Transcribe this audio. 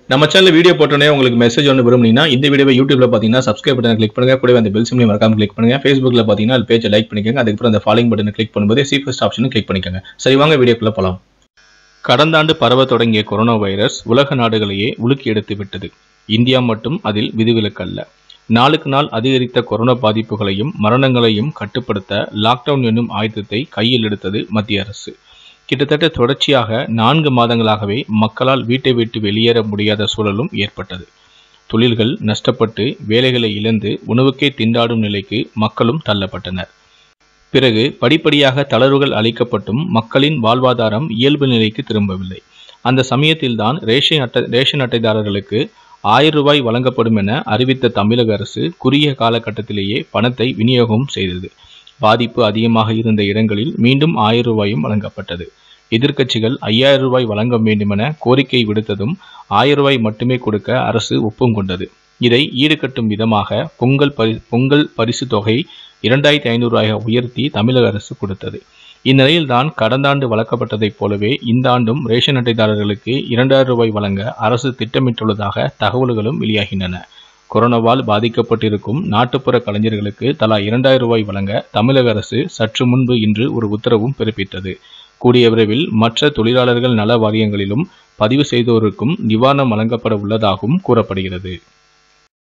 நம்ம channel video போட்டோனே உங்களுக்கு message ஒன்று விரும்புனீங்கன்னா இந்த வீடியோவை யூடியூப்ல பார்த்தீங்கன்னா சப்ஸ்கிரைப் பட்டனை கிளிக் பண்ணுங்க. கூடவே அந்த பெல் சிம்லையும் மறக்காம கிளிக் பண்ணுங்க. ஃபேஸ்புக்ல பார்த்தீங்கன்னா அது பேஜை லைக் பண்ணிக்கோங்க. அதுக்கப்புறம் அந்த ஃபாலோயிங் பட்டனை கிளிக் பண்ணும்போது சீஃபஸ்ட் ஆப்ஷனும் கிளிக் பண்ணிக்கோங்க. சரி, வாங்க வீடியோக்குள்ள போலாம். கடந்த ஆண்டு பரவ தொடங்கிய கொரோனா வைரஸ் உலக நாடுகளையே உலுக்கி எடுத்து விட்டது. இந்தியா மட்டும் அதில் விதிவிலக்கல்ல. நாளுக்கு நாள் அதிகரித்த கொரோனா பாதிப்புகளையும் மரணங்களையும் கட்டுப்படுத்த லாக்டவுன் என்னும் ஆயுதத்தை கையில் எடுத்தது மத்திய அரசு. கிட்டத்தட்ட தொடர்ச்சியாக 4 மாதங்களாகவே மக்களால் வீட்டை விட்டு வெளியேற முடியாத சூழலும் ஏற்பட்டது. தொழில்கள் நஷ்டப்பட்டு வேலைகளை இழந்து உணவுக்கே திண்டாடும் நிலைக்கு மக்களும் தள்ளப்பட்டனர். பிறகு படிப்படியாக தளர்வுகள் அளிக்கப்பட்டும் மக்களின் வாழ்வாதாரம் இயல்பு நிலைக்கு திரும்பவில்லை. அந்த சமயத்தில்தான் ரேஷன் அட்டைதாரர்களுக்கு 1000 ரூபாய் வழங்கப்படும் என அறிவித்த தமிழக அரசு குறுகிய காலகட்டத்திலேயே பணத்தை விநியோகம் செய்தது. பாதிப்பு அதிகமாக இருந்த இடங்களில் மீண்டும் 1000 ரூபாயும் வழங்கப்பட்டது. எதிர்க்கட்சிகள் 5000 ரூபாய் வழங்க வேண்டுமென கோரிக்கை விடுத்ததும் 1000 ரூபாய் மட்டுமே கொடுக்க அரசு ஒப்பும் கொண்டது. இதை ஈடுகட்டும் விதமாக பொங்கல் பரிசு தொகை 2500 ரூபாயாக உயர்த்தி தமிழக அரசு கொடுத்தது. இந்நிலையில்தான் கடந்த ஆண்டு வழங்கப்பட்டதைப் போலவே இந்த ஆண்டும் ரேஷன் அட்டைதாரர்களுக்கு 2000 ரூபாய் வழங்க அரசு திட்டமிட்டுள்ளதாக தகவல்களும் வெளியாகின்றன. கொரோனாவால் பாதிக்கப்பட்டிருக்கும் நாட்டுப்புற கலைஞர்களுக்கு தலா 2000 ரூபாய் வழங்க தமிழக அரசு சற்று முன்பு இன்று ஒரு உத்தரவும் பிறப்பித்தது. கூடிய விரைவில் மற்ற தொழிலாளர்கள் நல வாரியங்களிலும் பதிவு செய்தோருக்கும் நிவாரணம் வழங்கப்பட உள்ளதாகவும் கூறப்படுகிறது.